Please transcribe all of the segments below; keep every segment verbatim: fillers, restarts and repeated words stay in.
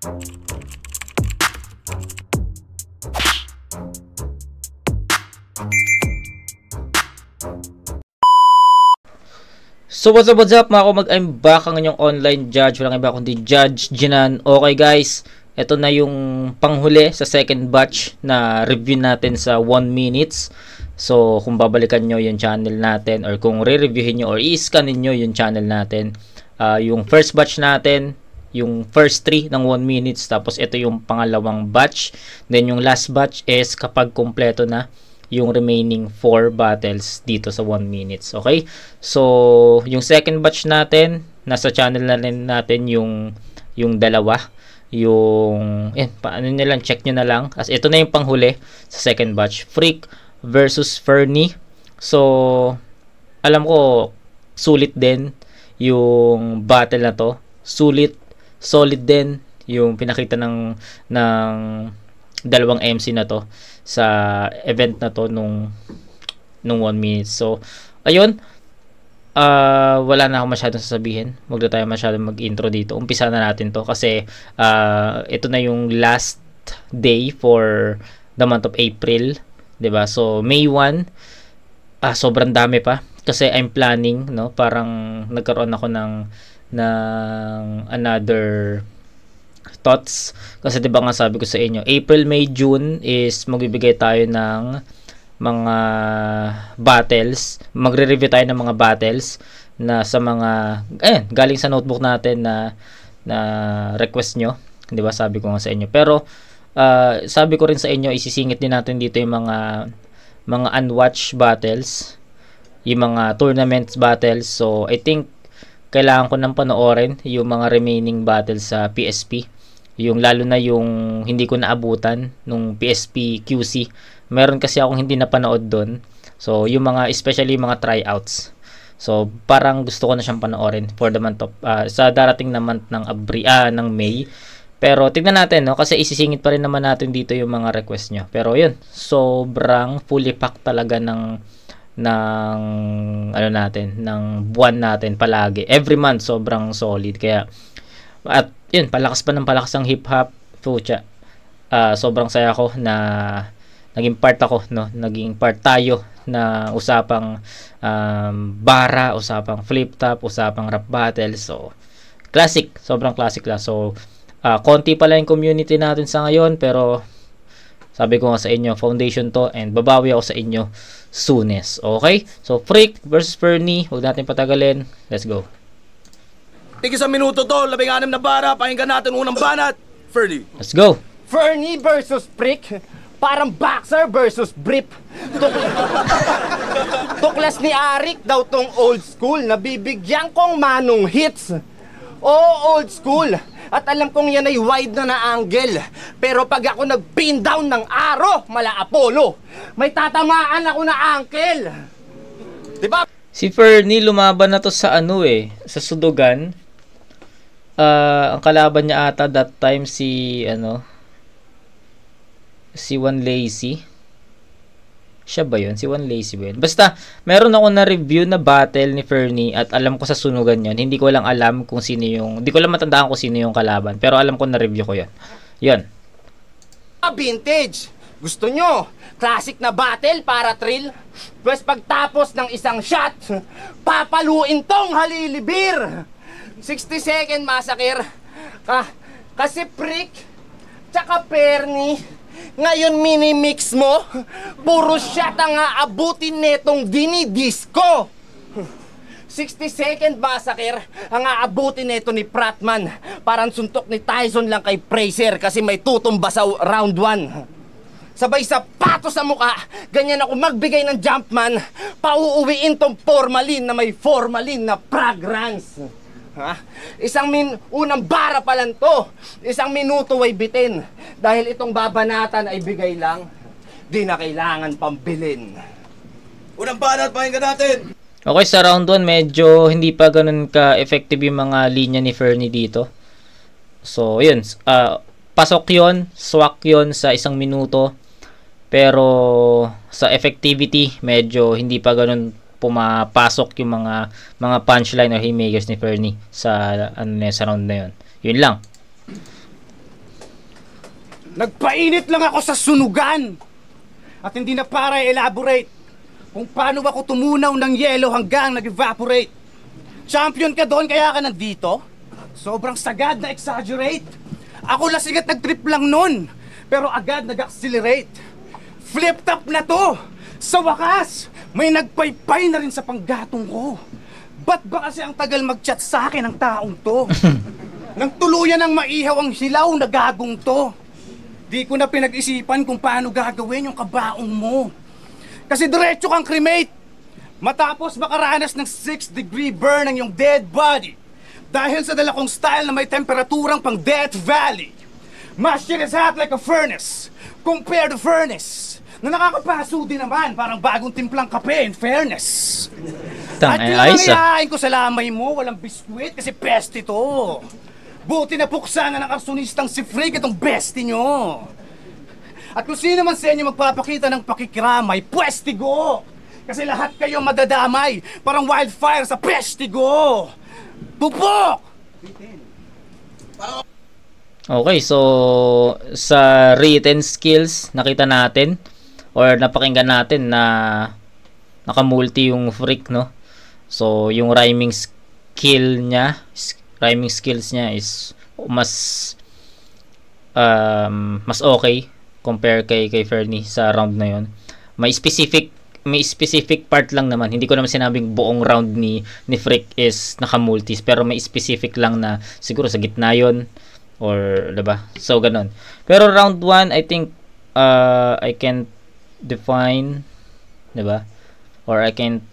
So what's up, what's up mga kumag, I'm back ang inyong online judge. Walang iba kundi Judge Jinan. Okay guys, ito na yung panghuli sa second batch na review natin sa one minutes. So kung babalikan nyo yung channel natin, or kung re-reviewin nyo or i-scanin nyo yung channel natin, uh, yung first batch natin, yung first three ng one minutes, tapos ito yung pangalawang batch. Then yung last batch is kapag kompleto na yung remaining four battles dito sa one minutes. Okay? So, yung second batch natin, nasa channel na rin natin yung yung dalawa. Yung, eh, paano nyo lang, check nyo na lang. As ito na yung panghuli sa second batch. Freak versus Fernie. So, alam ko, sulit din yung battle na to. Sulit, solid din yung pinakita ng, ng dalawang M C na to sa event na to nung nung one minute. So ayun, uh, wala na ako masyadong sasabihin. Huwag na tayo masyadong mag-intro dito. Umpisa na natin to kasi uh, ito na yung last day for the month of April, 'di ba? So May first, ah, sobrang dami pa kasi I'm planning, no, parang nagkaroon ako ng ng another thoughts kasi 'di ba nga sabi ko sa inyo, April, May, June is magbibigay tayo ng mga battles, magre-review tayo ng mga battles na sa mga eh galing sa notebook natin na na request nyo, 'di ba? Sabi ko nga sa inyo. Pero uh, sabi ko rin sa inyo, isisingit din natin dito yung mga mga unwatched battles, yung mga tournaments battles. So I think kailangan ko nang panoorin yung mga remaining battles sa P S P. Yung lalo na yung hindi ko naabutan nung P S P Q C. Meron kasi akong hindi napanood doon. So yung mga, especially yung mga tryouts. So parang gusto ko na siyang panoorin for the month of uh, sa darating na month ng Abri, ah, ng May. Pero tignan natin, no, kasi isisingit pa rin naman natin dito yung mga request nyo. Pero yun, sobrang fully packed talaga ng ng ano natin, ng buwan natin palagi. Every month sobrang solid. Kaya at yun, palakas pa ng palakas ang hip hop. Pucha. Uh, sobrang saya ko na naging part ako, no? Naging part tayo na usapang um, bara, usapang flip top, usapang rap battle. So classic, sobrang classic lang. So uh, konti pala yung community natin sa ngayon, pero sabi ko nga sa inyo, foundation to, and babawi ako sa inyo soonest. Okay? So, Freak versus Fernie. Huwag natin patagalin. Let's go. Tig isang minuto to, labing anim na bara. Pakinggan natin unang banat. Fernie. Let's go. Fernie versus Freak. Parang boxer versus brief. Tuk Tuklas ni Arik daw tong old school. Nabibigyan kong manong hits. Oo, old school. At alam kong yan ay wide na na angle. Pero pag ako nag-pin down ng aro, mala Apollo, may tatamaan ako na ankle. Diba? Si Fernie lumaban na to sa ano eh, sa Sudogan. Uh, ang kalaban niya ata that time si ano, si One Lazy. Siya ba yun? Si One Lazy ba yun? Basta, meron ako na review na battle ni Fernie at alam ko sa Sunugan yun. Hindi ko lang alam kung sino yung, hindi ko lang matandaan kung sino yung kalaban. Pero alam ko na review ko yun. Yun. Vintage. Gusto nyo? Classic na battle para thrill? Pues pagtapos ng isang shot, papaluin tong halilibir. sixty second massacre. Ka kasi Freak, tsaka Fernie, ngayon mini-mix mo, puro shot ang aabutin netong dinidisco. sixty second massacre ang aabutin neto ni Pratman. Parang suntok ni Tyson lang kay Fraser kasi may tutumba sa round one. Sabay sa pato sa muka, ganyan ako magbigay ng jumpman, pauuwiin tong formalin na may formalin na fragrance. Ha? Isang min unang bara pa lang to. Isang minuto ay bitin. Dahil itong babanatan ay bigay lang, di na kailangan pambilin. Unang banat, pakinggan natin. Okay, sa round one medyo hindi pa ganun ka-effective yung mga linya ni Fernie dito. So, yun. Uh, pasok yun, swak yun sa isang minuto. Pero sa effectivity, medyo hindi pa ganun pumapasok yung mga mga punchline or haymakers ni Fernie sa ano na sa round na yun. Yun lang. Nagpainit lang ako sa sunugan. At hindi na para elaborate kung paano ako tumunaw ng yelo hanggang nag-evaporate. Champion ka doon kaya ka nandito? Sobrang sagad na exaggerate. Ako lasing at nag-trip lang nun, pero agad nag-accelerate. Flip top na to. Sa wakas, may nagpaypay na rin sa panggatong ko. Ba't ba kasi ang tagal mag-chat sa akin ang taong to? Nang tuluyan ng maihaw ang hilaw na gagong to. Di ko na pinag-isipan kung paano gagawin yung kabaong mo. Kasi diretso kang cremate. Matapos makaranas ng six degree burn ang iyong dead body. Dahil sa dala kong style na may temperaturang pang Death Valley. My shit is hot like a furnace. Compared to furnace. Na nakakapaso din naman, parang bagong timplang kape in fairness. Tang, At ay, yun ang ayos, ah. iain ko sa lamay mo, walang biskwit kasi peste ito. Buti na puksa na ng arsonistang si Freak itong bestie nyo. At kung sino man sa inyo magpapakita ng pakikiramay, pwestigo! Kasi lahat kayo madadamay, parang wildfire sa pestigo! Pupok! Okay, so sa written skills, nakita natin or napakinggan natin na nakamulti yung Freak, no? So, yung rhyming skill niya, rhyming skills niya is mas um, mas okay compare kay kay Fernie sa round na yon. May specific may specific part lang naman. Hindi ko naman sinabing buong round ni ni Freak is nakamultis, pero may specific lang na siguro sa gitna yon or 'di ba? So ganun. Pero round one, I think uh, I can define, 'di ba? Or I can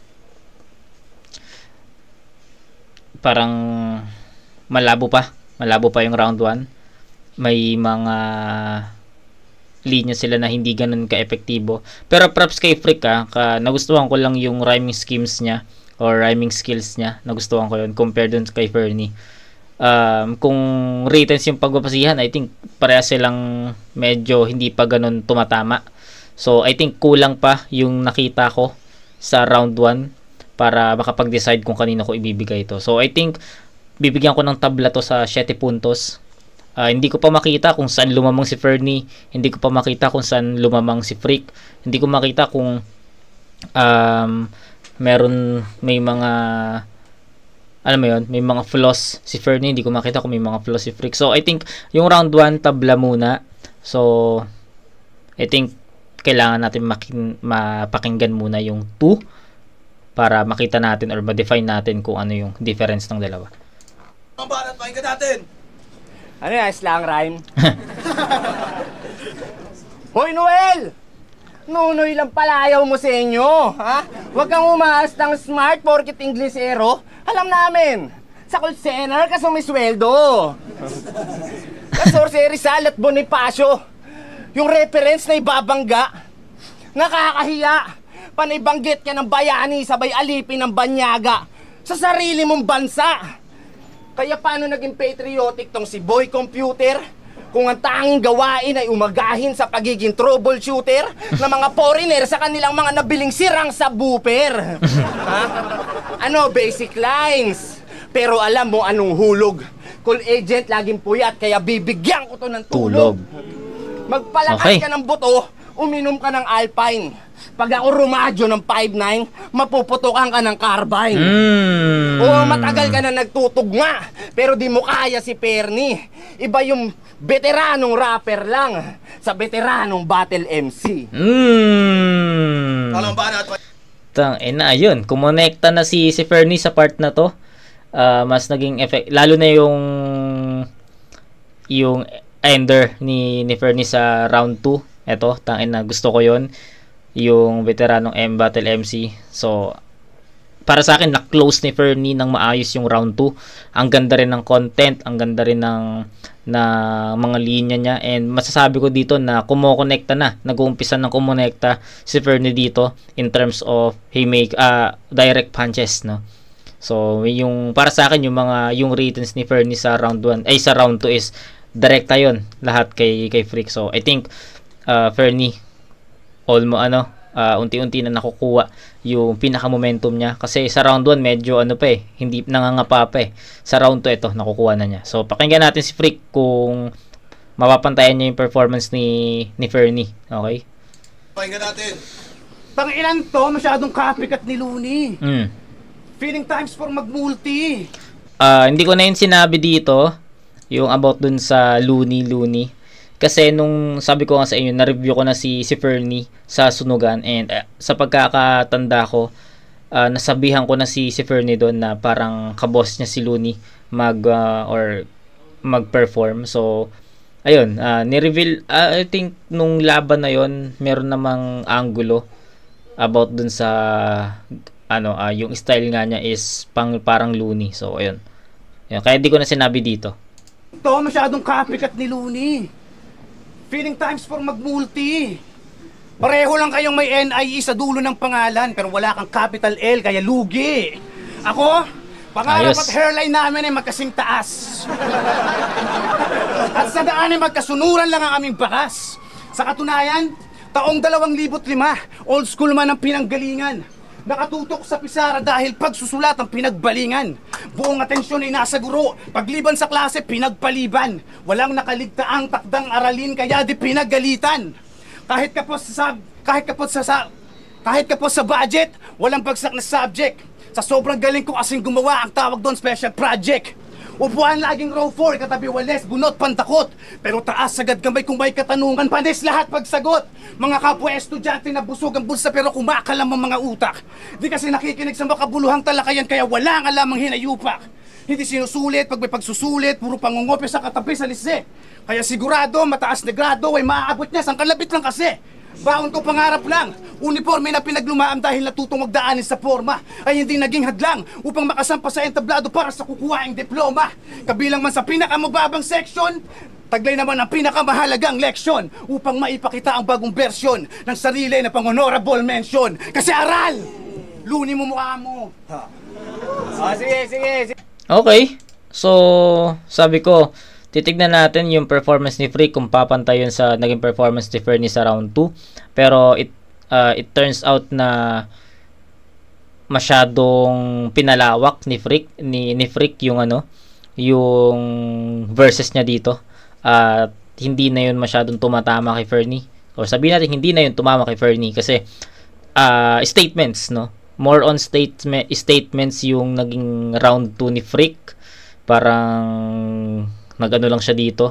parang malabo pa. Malabo pa yung round one. May mga linya sila na hindi ganun ka-epektibo. Pero props kay Freak, ah, ka, nagustuhan ko lang yung rhyming schemes niya or rhyming skills niya. Nagustuhan ko yun compared dun kay Fernie. Um, kung written yung pagbabasihan, I think parehas silang medyo hindi pa ganun tumatama. So, I think kulang pa yung nakita ko sa round one para makapag-decide kung kanino ko ibibigay ito. So, I think bibigyan ko ng tabla to sa seven puntos. Uh, hindi ko pa makita kung saan lumamang si Fernie. Hindi ko pa makita kung saan lumamang si Freak. Hindi ko makita kung um, meron, may mga, alam mo yun, may mga flaws si Fernie. Hindi ko makita kung may mga flaws si Freak. So, I think yung round one, tabla muna. So, I think kailangan natin makin, mapakinggan muna yung two para makita natin or ma-define natin kung ano yung difference ng dalawa. Ang banat, pakinggan natin! Ano yan, slang rhyme? Hoy, Noel! Nunoy lang palayaw mo sa inyo, ha? Huwag kang umaas ng smart porkit Inglesero. Alam namin, sa call center ka sumisweldo. Kasorse Rizal at Bonifacio. Yung reference na ibabangga. Nakakahiya. Panibanggit ka ng bayani sabay alipin ng banyaga sa sarili mong bansa. Kaya paano naging patriotic tong si Boy Computer? Kung ang tanging gawain ay umagahin sa pagiging troubleshooter ng mga foreigner sa kanilang mga nabiling sirang subwoofer. Ha? Ano, basic lines. Pero alam mo anong hulog. Call agent laging puyat kaya bibigyan ko to ng tulog. Tulog. Magpalakas Okay. ka ng buto, uminom ka ng Alpine. Pag ako rumadyo ng five nine, mapuputukan ka ng carbine. Mm. O matagal ka na nagtutugma, pero di mo kaya si Fernie. Iba yung veteranong rapper lang sa veteranong battle M C. Mm. Ang banat, Tang, eh na, yun. Kumonekta na si, si Fernie sa part na to. Uh, mas naging effect. Lalo na yung yung ender ni, ni Fernie sa round two. Eto, tangin na gusto ko yon yung veteranong M Battle M C. So, para sa akin, na-close ni Fernie ng maayos yung round two. Ang ganda rin ng content, ang ganda rin ng na mga linya niya, and masasabi ko dito na kumokonekta na, nag-uumpisa ng kumonekta si Fernie dito in terms of he make uh, direct punches, no. So, yung para sa akin yung mga yung ratings ni Fernie sa round one ay sa round two is direkta yon lahat kay kay Freak. So, I think uh, Fernie almo ano uh, unti-unti na nakukuha yung pinaka-momentum niya kasi sa round one medyo ano pa eh, hindi nangangapa pa eh. Sa round two ito nakukuha na niya. So pakinggan natin si Freak kung mapapantayan niya yung performance ni ni Fernie. Okay? Pakinggan natin. Tanginan to, masyadong copycat ni Looney. Mm. Feeling times for mag-multi. Ah, hindi ko na yun sinabi dito, yung about dun sa Looney, Looney. Kasi nung sabi ko nga sa inyo, na-review ko na si, si Fernie sa Sunugan, and uh, sa pagkakatanda ko, uh, nasabihan ko na si, si Fernie doon na parang kaboss niya si Looney mag, uh, or mag-perform. So, ayun, uh, ni-reveal, uh, I think nung laban na yon meron namang angulo about dun sa, ano, uh, yung style nga niya is pang, parang Looney. So, ayun. Ayun. Kaya di ko na sinabi dito. To, masyadong copycat ni Looney. Feeling times for mag-multi. Pareho lang kayong may N I E sa dulo ng pangalan, pero wala kang capital L, kaya lugi. Ako, pangarap Ayos. at hairline namin ay magkasing taas. At sa daan ay magkasunuran lang ang aming bakas. Sa katunayan, taong dalawang libot lima, old school man ang pinanggalingan. Nakatutok sa pisara dahil pagsusulat ang pinagbalingan. Buong atensyon ay nasa guro. Pagliban sa klase, pinagpaliban. Walang nakaligtaang takdang aralin, kaya di pinagalitan. Kahit kapos sa kahit kapos sa, sa kahit kapos sa budget, walang bagsak na subject. Sa sobrang galing ko kasing gumawa, ang tawag doon special project. Upuan laging row four, katabi wales, bunot, pantakot. Pero taas sagad kamay kung may katanungan, panis lahat pagsagot. Mga kapwa estudyante na busog ang bulsa pero kumakalam ang mga utak. Di kasi nakikinig sa makabuluhang talakayan kaya wala nga lamang hinayupak. Hindi sinusulit, pag may pagsusulit, puro pangungope sa katabi sa lise. Kaya sigurado, mataas na grado ay maaabot niya, sang kalapit lang kasi. Baon ko pangarap lang, uniforme na pinaglumaan dahil natutong magdaanin sa forma ay hindi naging hadlang upang makasampa sa entablado para sa kukuhaing diploma. Kabilang man sa pinakamababang section, taglay naman ang pinakamahalagang leksyon upang maipakita ang bagong bersyon ng sarili na pang-honorable mention. Kasi aral! Looney mo mukha mo! Ha. Oh, sige, sige, sige. Okay. So, sabi ko, titignan natin yung performance ni Freak kung papantay yun sa naging performance ni Fernie sa round two. Pero it uh, it turns out na masyadong pinalawak ni Freak ni ni Freak yung ano, yung verses niya dito. At uh, hindi na yun masyadong tumatama kay Fernie. Or sabihin natin hindi na yun tumama kay Fernie kasi uh, statements, no. More on statement statements yung naging round two ni Freak. Parang nag-ano lang siya dito,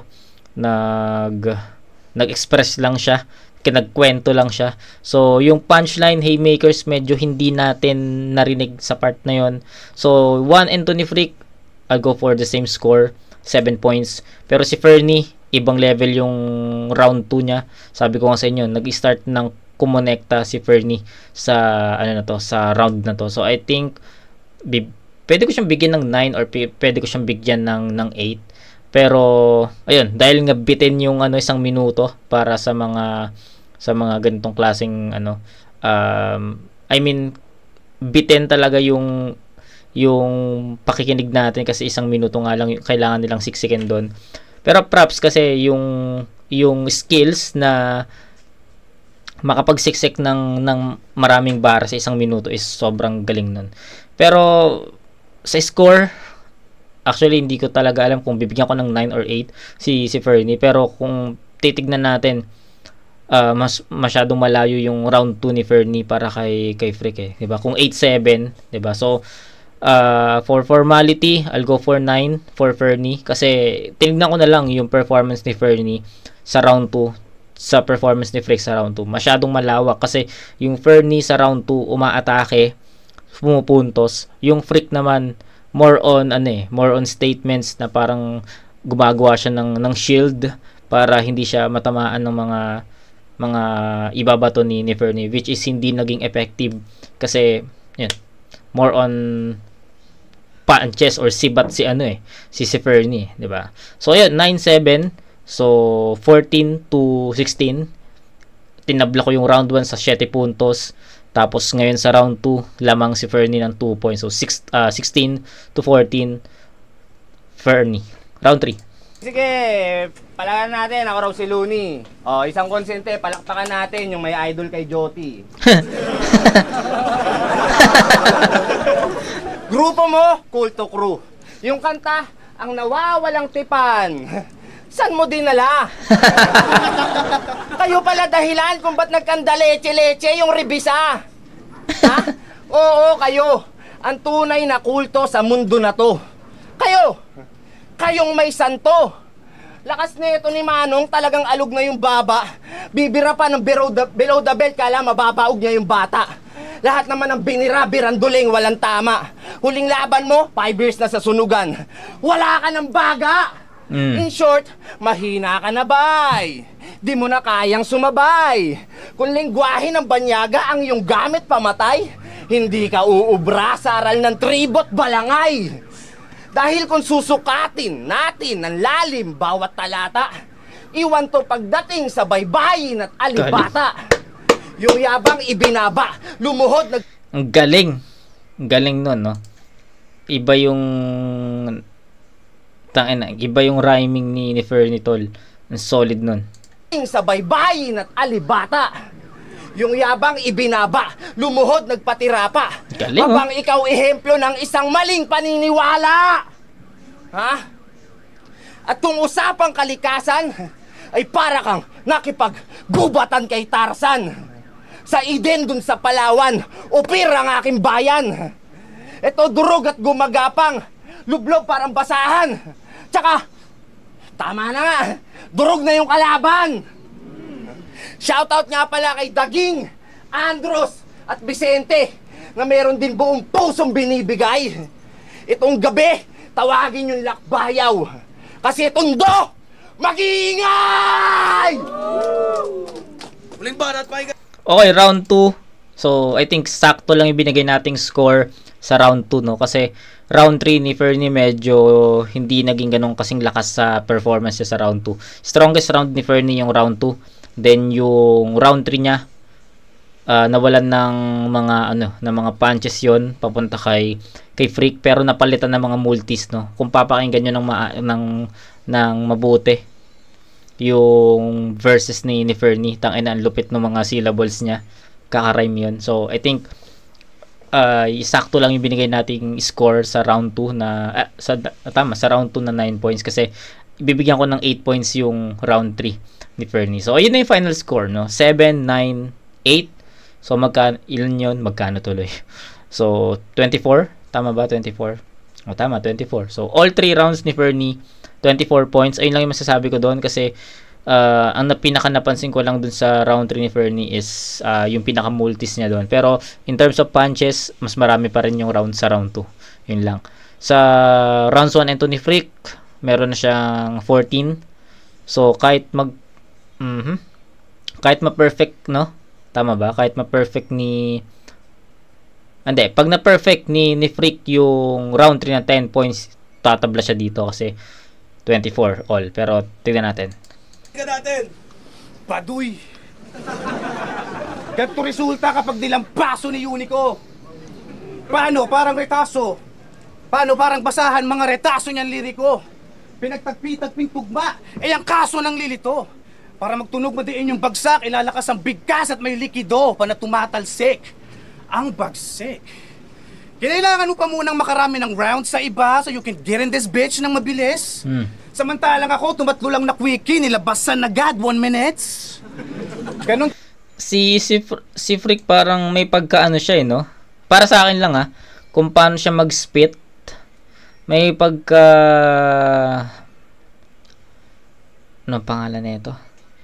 nag nag-express lang siya, kinagkwento lang siya. So, yung punchline, haymakers, medyo hindi natin narinig sa part na yon. So, one and two ni Freak, I'll go for the same score, seven points. Pero si Fernie, ibang level yung round two niya. Sabi ko nga sa inyo, nag-start ng kumonekta si Fernie sa, ano na to, sa round na to. So, I think, bi- pwede ko siyang bigyan ng nine or p- pwede ko siyang bigyan ng, ng eight. Pero ayun, dahil nga bitin yung ano isang minuto para sa mga sa mga ganitong klaseng ano um, I mean bitin talaga yung yung pakikinig natin kasi isang minuto nga lang kailangan nilang siksikin doon. Pero props kasi yung yung skills na makapagsiksik ng ng maraming bara sa isang minuto is sobrang galing nun. Pero sa score, actually, hindi ko talaga alam kung bibigyan ko ng nine or eight si, si Fernie. Pero kung titignan natin, uh, mas masyadong malayo yung round two ni Fernie para kay, kay Freak eh. Diba? Kung eight seven, diba? So, uh, for formality, I'll go for nine for Fernie. Kasi, tinignan ko na lang yung performance ni Fernie sa round two sa performance ni Freak sa round two. Masyadong malawak kasi yung Fernie sa round two umaatake, pumupuntos. Yung Freak naman, more on ano eh, more on statements na parang gumagawa siya ng ng shield para hindi siya matamaan ng mga mga ibabato ni, ni Fernie, which is hindi naging effective kasi yun, more on punches or sibat si ano eh, si si Fernie, 'di ba? So ayun, nine seven. So fourteen to sixteen. Tinabla ko yung round one sa seven puntos. Tapos ngayon sa round two, lamang si Fernie ng two points. So six, uh, sixteen to fourteen Fernie. Round three. Sige, palakpakan natin. Ako raw si Looney. Oh, isang konsente, palakpakan natin yung may idol kay Joti. Grupo mo, Kulto Crew. Yung kanta, ang nawawalang tipan. Saan mo dinala? Kayo pala dahilan kung ba't nagkandaleche-leche yung rebisa. Ha? Oo, kayo. Ang tunay na kulto sa mundo na to. Kayo. Kayong may santo. Lakas nito ni Manong, talagang alog na yung baba. Bibira pa ng below the, below the belt, kala mababaog niya yung bata. Lahat naman ng binira, biranduling, walang tama. Huling laban mo, five years na sa sunugan. Wala ka ng baga. Mm. In short, mahina ka na, bay. Di mo na kayang sumabay. Kung lingwahe ng banyaga ang iyong gamit pamatay, hindi ka uubra sa aral ng tribot balangay. Dahil kung susukatin natin ng lalim bawat talata, iwan to pagdating sa baybayin at alibata. Yung yabang ibinaba, lumuhod nag... Ang galing. Ang galing nun, no? Iba yung... Tangina, iba yung rhyming ni, ni Fernie Tol. Ang solid nun. Sa baybayin at alibata. Yung yabang ibinaba, lumuhod nagpatira pa. Galing, habang oh. Ikaw ehemplo ng isang maling paniniwala. Ha? At kung usapang kalikasan, ay para kang nakipaggubatan kay Tarzan. Sa Eden dun sa Palawan, upir ang aking bayan. Ito durog at gumagapang, lublob parang basahan. Tsaka, tama na nga, durog na yung kalaban. Shoutout nga pala kay Daging, Andros at Vicente na meron din buong pusong binibigay. Itong gabi, tawagin yung lakbayaw. Kasi itong do, mag-iingay! Huling banat, pahinga. Okay, round two. So, I think sakto lang yung binigay nating score sa round two, no? Kasi round three ni Fernie medyo hindi naging ganun kasing lakas sa performance niya sa round two. Strongest round ni Fernie yung round two. Then yung round three niya, uh, nawalan ng mga ano, ng mga punches yon papunta kay kay Freak, pero napalitan ng mga multis, no. Kung papakinggan niyo ng ma- ng ng mabuti yung verses ni ni Fernie, tangina ang lupit ng mga syllables niya. Kaka-rhyme yun. So I think uh, sakto lang yung binigay nating score sa round two na uh, sa tama sa round two na nine points, kasi bibigyan ko ng eight points yung round three ni Fernie. So ayun na yung final score, no. seven, nine, eight. So magkano ilan yun? Magkano tuloy? So twenty-four, tama ba? twenty-four. O tama, twenty-four. So all three rounds ni Fernie, twenty-four points. Ayun lang yung masasabi ko doon, kasi uh, ang pinaka napansin ko lang doon sa round three ni Fernie is uh, yung pinaka multis niya doon. Pero in terms of punches, mas marami pa rin yung round sa round two. Yun lang. Sa rounds one and two ni Freak, meron na siyang fourteen. So kahit mag mhm kahit ma-perfect, no? Tama ba? Kahit ma-perfect ni Hindi, pag na-perfect ni ni Freak yung round three na ten points, tatabla siya dito kasi twenty-four all. Pero tignan natin. Tignan natin. Paduy. Ganito resulta kapag nilampaso ni Unico. Paano? Parang retaso. Paano? Parang basahan mga retaso niyan liriko. Pinagtagpi-tagping tugma. Eh ang kaso ng lilito. Para magtunog madiin yung bagsak, ilalakas ang bigkas at may likido pa na tumatalsik. Ang bagsik. Kinailangan mo pa munang makarami ng rounds sa iba so you can get in this bitch ng mabilis. Hmm. Samantalang ako, tumatlo lang na quickie, nilabasan na God, one minutes. Ganun. Si, si, si Freak parang may pagkaano siya, eh, no? Para sa akin lang, ha, kung paano siya mag-spit, may pagka... Anong pangalan na ito?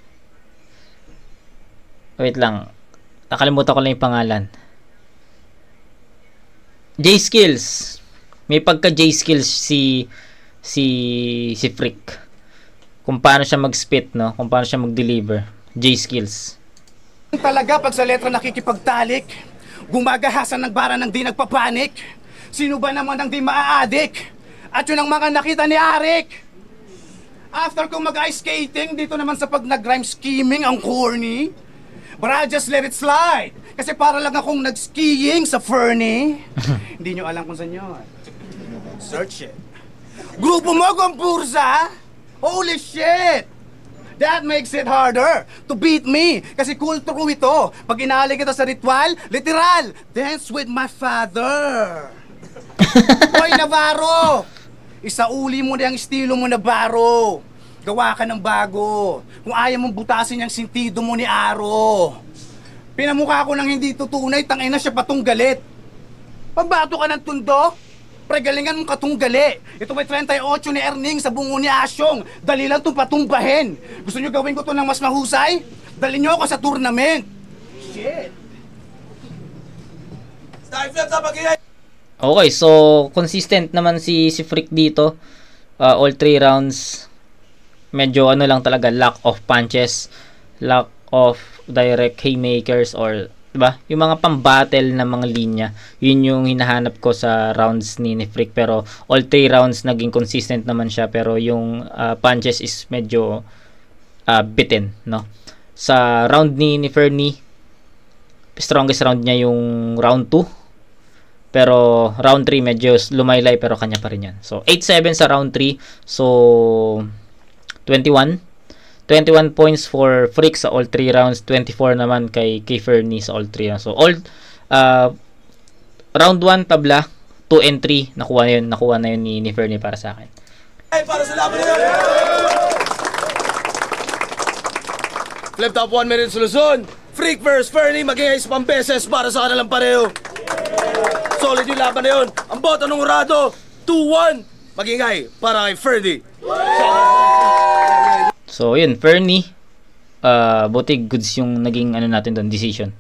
Wait lang. Nakalimutan ko lang yung pangalan. J-Skills. May pagka J-Skills si si si Freak. Kung paano siya mag-spit, no? Kung paano siya mag-deliver. J-Skills. Talaga pag sa letra nakikipagtalik, gumagahasan ng bara ng di nagpapanik. Sino ba naman ang di maaadik? At yun ang mga nakita ni Arik. After kong mag-ice skating, dito naman sa pag nag-rhyme scheming ang corny. But I just let it slide. Kasi para lang akong nag-skiing sa Fernie. Hindi nyo alam kung saan yun. Search it. Grupo mo kung pursa? Holy shit! That makes it harder to beat me. Kasi cool true ito. Pag inaalay kita sa ritual, literal, dance with my father. Hoy, Navarro! Isauli mo na ang estilo mo, Navarro. gawa ka ng bago. Kung ayaw mong butasin yung sintido mo ni Aro. Pinamukha ko nang hindi tutunay, tangay na siya patong galit. Pagbato ka ng tundo, pregalingan mong katunggali. Ito may thirty-eight ni Erning sa bungo ni Asyong. Dali lang itong patumbahin. Gusto nyo gawin ko ito ng mas mahusay? Dali nyo ako sa tournament. Shit. Start flip sa pag-iay! Okay, so consistent naman si si Freak dito. Uh, all three rounds. Medyo ano lang talaga, lack of punches, lack of direct haymakers or 'di ba? Yung mga pang-battle na mga linya, yun yung hinahanap ko sa rounds ni, ni Freak, pero all three rounds naging consistent naman siya, pero yung uh, punches is medyo uh, bitten, no? Sa round ni ni Fernie, strongest round niya yung round two. Pero round three medyo lumaylay, pero kanya pa rin yan. So eight seven sa round three. So twenty-one. twenty-one points for Freak sa all three rounds. twenty-four naman kay, kay Fernie sa all three rounds. So all uh, round one tabla, two and three nakuha na yun, nakuha na yun ni, ni Fernie para sa akin. Ay, para sa laban na yun! Flip top one minute solusyon. Freak versus Fernie, maging is pambeses para sa kanilang pareho. Solid yung laban na yun. Ang boto ng Urado, two one. Magingay para kay Fernie. So yun, Fernie, uh, buti goods yung naging ano natin doon, decision.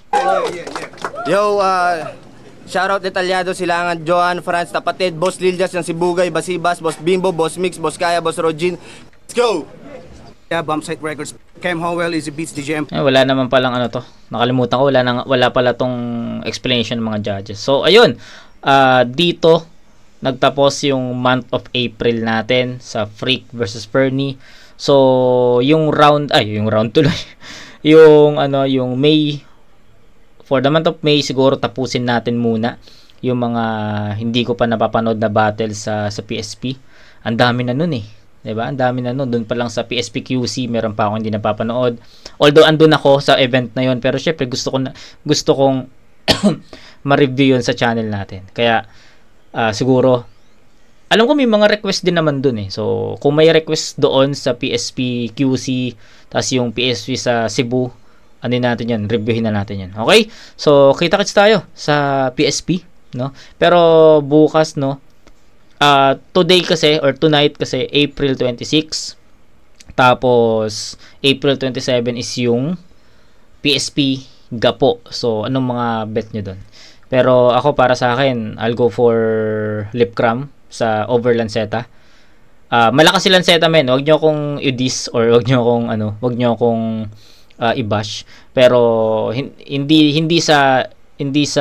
Yo, uh, shoutout detalyado silangan Johan, Franz, Tapatid, Boss Liljas, yung Sibugay, Basibas, Boss Bimbo, Boss Mix, Boss Kaya, Boss Rogin. Let's go! Yeah, Bombsite Records, Cam Howell, Easy Beats, D J M. Eh, wala naman palang ano to. Nakalimutan ko, wala, nang, wala pala tong explanation ng mga judges. So, ayun. Uh, dito, nagtapos yung month of April natin sa Freak versus Fernie. So, yung round, ay, yung round tuloy. yung, ano, yung May, for the month of May, siguro tapusin natin muna yung mga hindi ko pa napapanood na battle sa, sa P S P. Ang dami na nun eh. Diba? Ang dami na nun. Doon pa lang sa P S P Q C, meron pa ako hindi napapanood. Although, andun ako sa event na yun. Pero, syempre, gusto ko na, gusto kong ma-review yun sa channel natin. Kaya, uh, siguro, alam ko may mga request din naman dun eh. So, kung may request doon sa P S P Q C, tas yung P S P sa Cebu, ano natin yan, reviewin na natin yan. Okay? So, kita-kits tayo sa P S P, no? Pero, bukas, no? Uh, today kasi, or tonight kasi, April twenty-six. Tapos, April twenty-seven is yung P S P Gapo. So, anong mga bet nyo doon? Pero, ako para sa akin, I'll go for Lip Cram sa over Lanceta. Uh, malakas si Lanceta, men. Wag nyo akong i-diss or wag nyo akong, ano, wag nyo akong uh, i-bash. Pero, hin- hindi, hindi sa, hindi sa,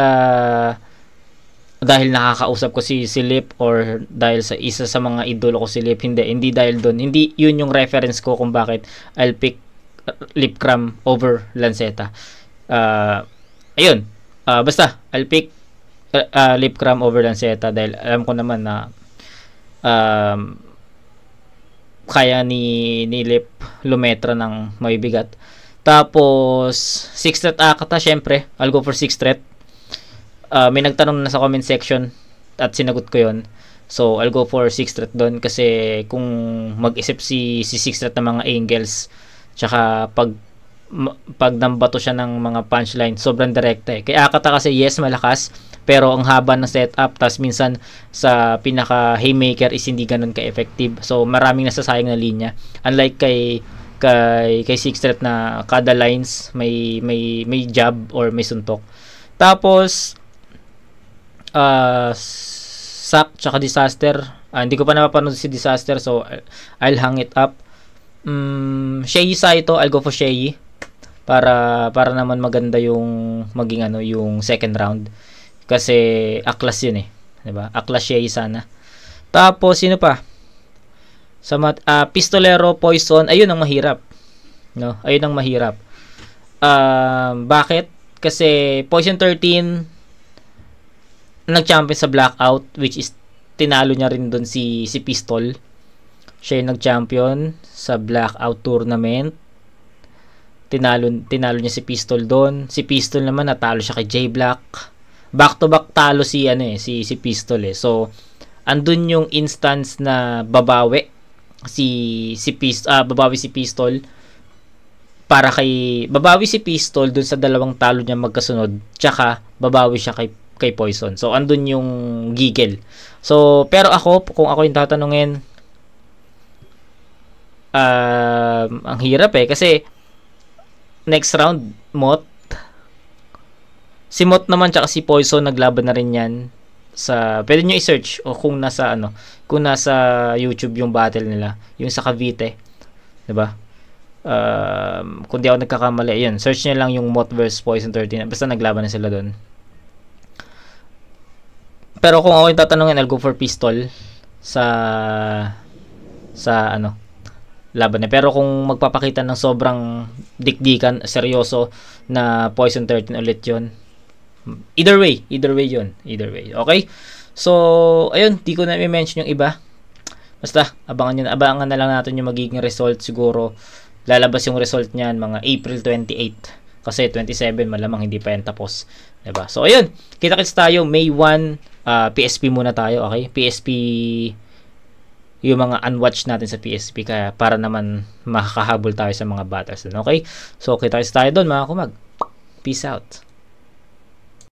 dahil nakakausap ko si, si Lip or dahil sa isa sa mga idolo ko si Lip, hindi, hindi dahil doon, hindi yun yung reference ko kung bakit I'll pick Lip Cram over Lanceta. Uh, ayun, uh, basta I'll pick uh, uh, Lip Cram over Lanceta dahil alam ko naman na um, kaya ni, ni Lip lumetra ng mabibigat. Tapos six threat Akata, syempre I'll go for six threat. Uh, may nagtanong na sa comment section at sinagot ko yon. So I'll go for six threat doon kasi kung mag-isip si si six threat ng mga angles, tsaka pag pag nambato siya ng mga punchline, sobrang direkta eh. Kaya Akata kasi yes, malakas, pero ang haba ng setup, tas minsan sa pinaka haymaker is hindi ganun ka-effective. So maraming nasasayang na linya. Unlike kay kay kay six threat na kada lines may may may jab or may suntok. Tapos uh, Sack tsaka Disaster, uh, hindi ko pa napapanood si Disaster, so I'll hang it up. um, Shay Saito, I'll go for Shay para para naman maganda yung maging ano yung second round kasi aklas yun eh, 'di ba? Aklas Shay sana. Tapos sino pa sa mat, uh, Pistolero, Poison, ayun ang mahirap, no? Ayun ang mahirap. Um, bakit? Kasi Poison thirteen nag-champion sa Blackout, which is tinalo niya rin doon si si Pistol. Siya yung nag-champion sa Blackout tournament. Tinalo tinalo niya si Pistol doon. Si Pistol naman natalo siya kay J-Black. Back to back talo si ano eh, si si Pistol eh. So andun yung instance na babawi si si Pistol, ah, babawi si Pistol para kay babawi si Pistol dun sa dalawang talo niya magkasunod, tsaka babawi siya kay kay Poison. So andun yung gigil. So pero ako, kung ako yung tatanungin, um, ang hirap eh kasi next round Mot, si Mot naman tsaka si Poison naglaban na rin yan sa, pwede nyo i-search o kung nasa ano, kung nasa YouTube yung battle nila, yung sa Cavite, 'di ba? Um, kung di ako nagkakamali, yun, search nyo lang yung Mot versus Poison thirteen, basta naglaban na sila doon. Pero kung ako yung tatanungin, I'll go for Pistol sa sa ano, laban niya. Pero kung magpapakita ng sobrang dikdikan, seryoso na Poison thirteen ulit yun, either way, either way yun. Either way. Okay? So, ayun, di ko na i-mention yung iba. Basta, abangan nyo na, abangan na lang natin yung magiging result. Siguro, lalabas yung result niyan mga April twenty-eighth. Kasi twenty-seven, malamang hindi pa yan tapos. Diba? So, ayun. Kita-kits tayo. May one, uh, P S P muna tayo. Okay? P S P, yung mga unwatched natin sa P S P. Kaya, para naman makakahabol tayo sa mga battles. Okay? So, kita-kits tayo doon, mga kumag. Peace out.